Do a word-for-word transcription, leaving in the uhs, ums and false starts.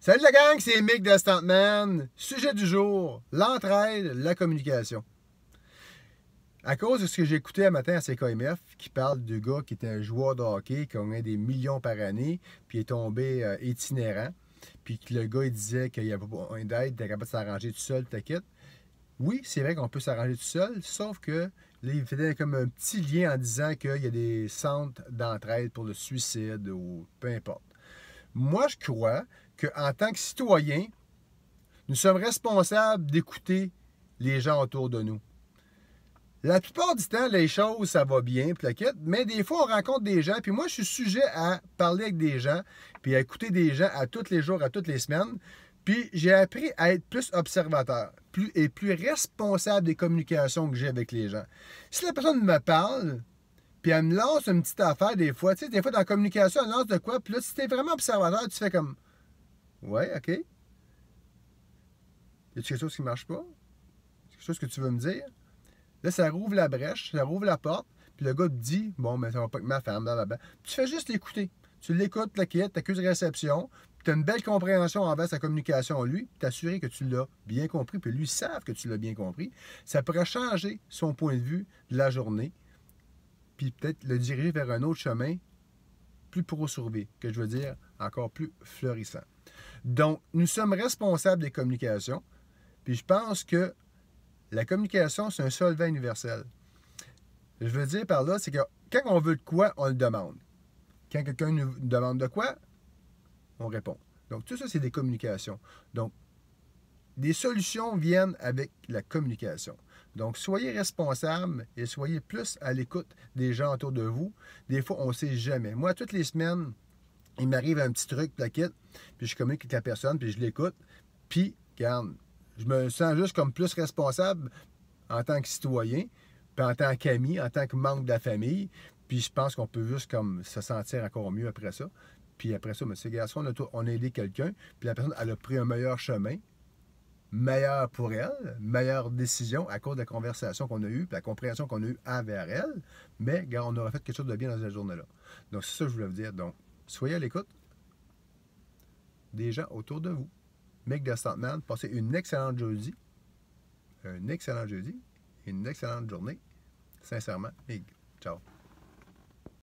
Salut la gang, c'est Mick de Stuntman. Sujet du jour, l'entraide, la communication. À cause de ce que j'ai écouté un matin à C K M F, qui parle du gars qui était un joueur de hockey, qui gagnait des millions par année, puis est tombé euh, itinérant, puis que le gars il disait qu'il n'y avait pas besoin d'aide, il était capable de s'arranger tout seul, t'inquiète. Oui, c'est vrai qu'on peut s'arranger tout seul, sauf que là, il faisait comme un petit lien en disant qu'il y a des centres d'entraide pour le suicide ou peu importe. Moi, je crois qu'en tant que citoyen, nous sommes responsables d'écouter les gens autour de nous. La plupart du temps, les choses, ça va bien, puis la quête, mais des fois, on rencontre des gens, puis moi, je suis sujet à parler avec des gens, puis à écouter des gens à tous les jours, à toutes les semaines, puis j'ai appris à être plus observateur, plus et plus responsable des communications que j'ai avec les gens. Si la personne me parle, puis elle me lance une petite affaire des fois, tu sais, des fois dans la communication, elle lance de quoi, puis là, si t'es vraiment observateur, tu fais comme, ouais, ok. Y a-t-il quelque chose qui ne marche pas? Quelque chose que tu veux me dire? Là, ça rouvre la brèche, ça rouvre la porte, puis le gars te dit, bon, mais ça va pas avec ma femme, blablabla. Puis tu fais juste l'écouter. Tu l'écoutes, la quitte, t'accuses réception, puis tu as une belle compréhension envers sa communication, lui, puis t'assurer que tu l'as bien compris, puis lui, savent que tu l'as bien compris. Ça pourrait changer son point de vue de la journée, puis peut-être le diriger vers un autre chemin plus pro-survie, que je veux dire encore plus florissant. Donc, nous sommes responsables des communications, puis je pense que la communication, c'est un solvant universel. Je veux dire par là, c'est que quand on veut de quoi, on le demande. Quand quelqu'un nous demande de quoi, on répond. Donc, tout ça, c'est des communications. Donc, des solutions viennent avec la communication. Donc, soyez responsables et soyez plus à l'écoute des gens autour de vous. Des fois, on ne sait jamais. Moi, toutes les semaines, il m'arrive un petit truc, plaquette, puis je communique avec la personne, puis je l'écoute. Puis, regarde, je me sens juste comme plus responsable en tant que citoyen, puis en tant qu'ami, en tant que membre de la famille. Puis je pense qu'on peut juste comme se sentir encore mieux après ça. Puis après ça, c'est gars, on a, on a aidé quelqu'un, puis la personne, elle a pris un meilleur chemin, meilleur pour elle, meilleure décision à cause de la conversation qu'on a eue, puis la compréhension qu'on a eue envers elle. Mais, gars, on aura fait quelque chose de bien dans cette journée-là. Donc, c'est ça que je voulais vous dire. Donc, soyez à l'écoute des gens autour de vous. Mick de Stuntman, passez une excellente jeudi. Un excellent jeudi et une excellente journée. Sincèrement, Mick. Ciao.